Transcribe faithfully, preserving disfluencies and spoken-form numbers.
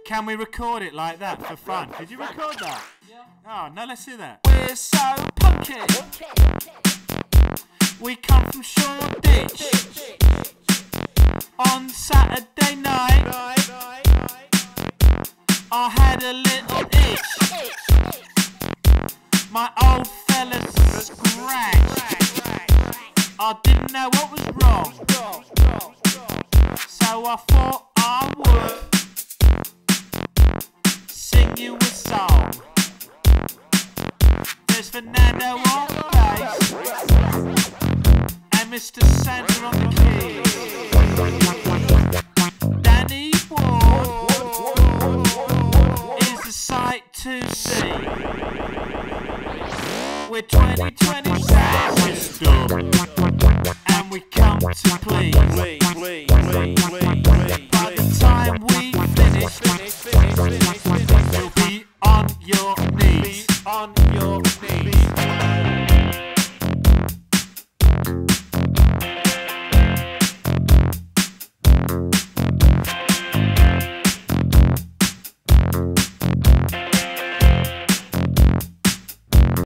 Can we record it like that for fun? Did you record that? Yeah. Oh, no, let's hear that. We're so punky. We come from Shoreditch on Saturday night. I had a little itch. My old fella's scratched. I didn't know what was wrong, so I thought I would sing you a song. There's Fernando on bass and Mister Sandra on the keys. Danny Ward is a sight to see. We're twenty twenty sound system, and we come to please. By the time we finish, you'll be on your knees.